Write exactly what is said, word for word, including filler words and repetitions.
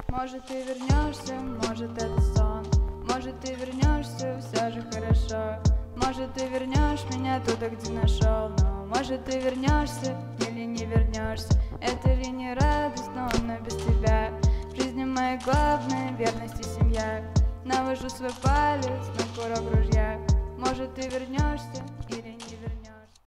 Может ты вернешься, может это сон, может ты вернешься, все же хорошо. Может ты вернешь меня туда, где нашел, но может ты вернешься или не вернешься. Это ли не радость, но она без тебя. В жизни моей главная верность и семья. Навожу свой палец на курок ружья. Может ты вернешься или не вернешься.